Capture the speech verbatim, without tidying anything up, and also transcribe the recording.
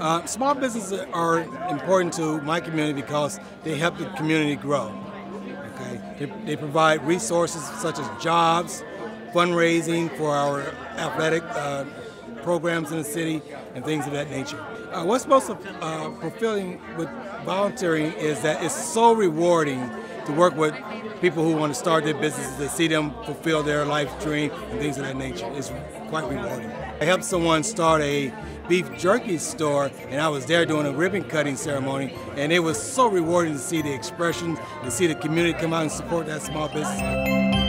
Uh, small businesses are important to my community because they help the community grow. Okay, they, they provide resources such as jobs, fundraising for our athletic uh, programs in the city, and things of that nature. Uh, what's most uh, fulfilling with volunteering is that it's so rewarding to work with people who want to start their businesses, to see them fulfill their life dream and things of that nature. It's quite rewarding. I helped someone start a beef jerky store, and I was there doing a ribbon cutting ceremony, and it was so rewarding to see the expression, to see the community come out and support that small business.